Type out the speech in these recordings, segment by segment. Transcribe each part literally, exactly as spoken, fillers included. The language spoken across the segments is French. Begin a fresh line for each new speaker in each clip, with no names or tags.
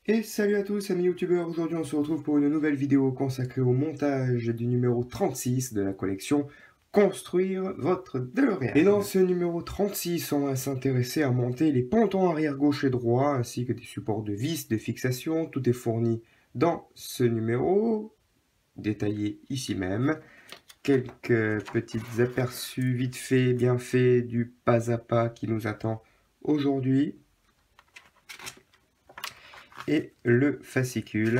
Et salut à tous amis youtubeurs, aujourd'hui on se retrouve pour une nouvelle vidéo consacrée au montage du numéro trente-six de la collection Construire votre DeLorean. Et dans ce numéro trente-six, on va s'intéresser à monter les pontons arrière gauche et droit, ainsi que des supports de vis, de fixation. Tout est fourni dans ce numéro, détaillé ici même. Quelques petits aperçus vite fait, bien faits, du pas à pas qui nous attend aujourd'hui. Et le fascicule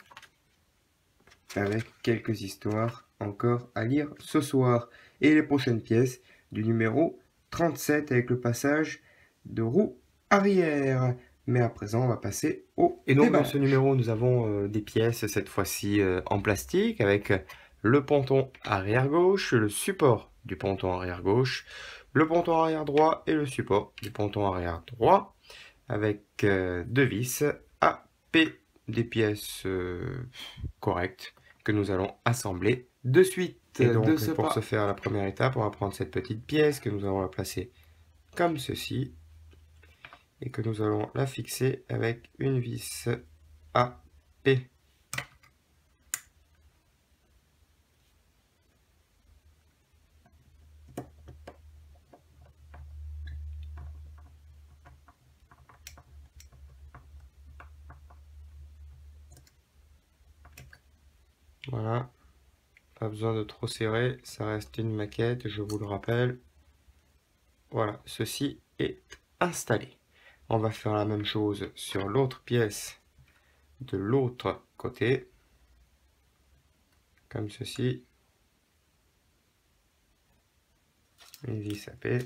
avec quelques histoires encore à lire ce soir. Et les prochaines pièces du numéro trente-sept avec le passage de roue arrière. Mais à présent, on va passer au Et donc, déballage. Dans ce numéro, nous avons euh, des pièces, cette fois-ci euh, en plastique, avec le ponton arrière gauche, le support du ponton arrière gauche, le ponton arrière droit et le support du ponton arrière droit, avec euh, deux vis A, P, des pièces euh, correctes que nous allons assembler de suite. Et donc, de ce pour pas. ce faire, la première étape, on va prendre cette petite pièce que nous allons la placer comme ceci et que nous allons la fixer avec une vis A, P. Voilà, pas besoin de trop serrer, ça reste une maquette, je vous le rappelle. Voilà, ceci est installé. On va faire la même chose sur l'autre pièce de l'autre côté, comme ceci. Une vis à P.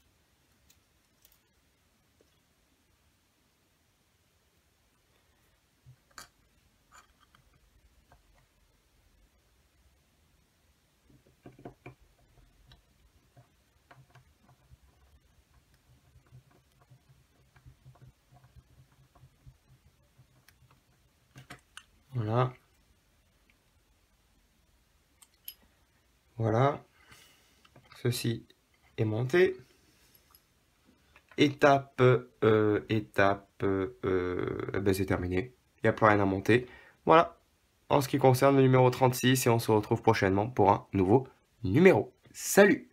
Voilà. Voilà. Ceci est monté. Étape, euh, étape, euh, ben c'est terminé. Il n'y a plus rien à monter. Voilà. En ce qui concerne le numéro trente-six, et on se retrouve prochainement pour un nouveau numéro. Salut!